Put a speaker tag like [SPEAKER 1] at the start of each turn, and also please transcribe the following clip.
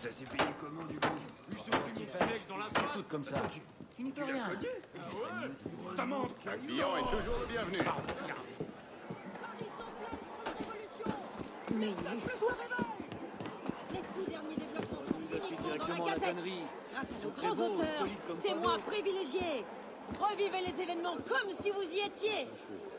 [SPEAKER 1] Ça s'est payé comment du coup?
[SPEAKER 2] Lui s'est pris mon siège dans la face.
[SPEAKER 3] Toutes comme ça. Tu n'y peux rien.
[SPEAKER 2] Ta montre.
[SPEAKER 4] Un client est toujours le bienvenu.
[SPEAKER 5] Mais il est fou. Les tout derniers développements sont
[SPEAKER 3] Nous achète
[SPEAKER 5] uniquement dans
[SPEAKER 3] directement
[SPEAKER 5] la
[SPEAKER 3] la
[SPEAKER 5] cassette.
[SPEAKER 3] connerie.
[SPEAKER 5] Grâce à
[SPEAKER 3] Ils
[SPEAKER 5] nos
[SPEAKER 3] sont très
[SPEAKER 5] grands
[SPEAKER 3] beaux,
[SPEAKER 5] auteurs,
[SPEAKER 3] solides comme
[SPEAKER 5] témoins
[SPEAKER 3] pas
[SPEAKER 5] privilégiés. Revivez les événements comme si vous y étiez.